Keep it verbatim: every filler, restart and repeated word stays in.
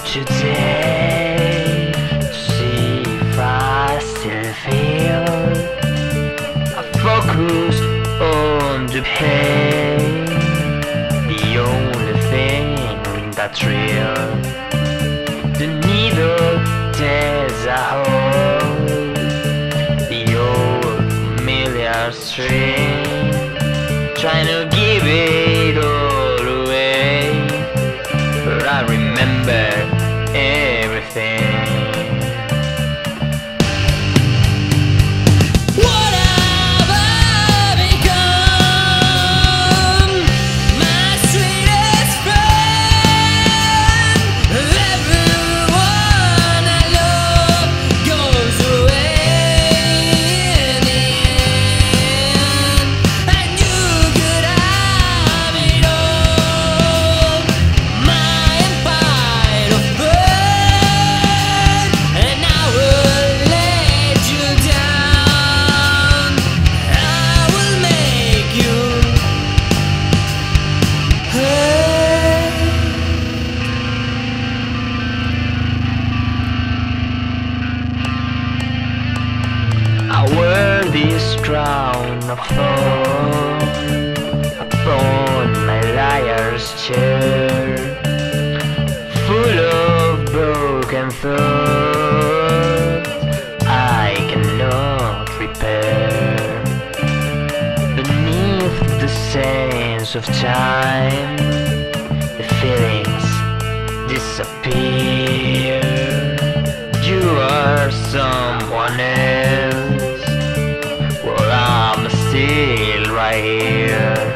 today to see if I still feel. I focus on the pain, the only thing that's real. The needle tears a hole, the old familiar string, trying to give it all away, but I remember everything. I wear this crown of thorn upon my liar's chair, full of broken thoughts I cannot repair. Beneath the sands of time, the feelings disappear. You are someone else, well, I'm still right here.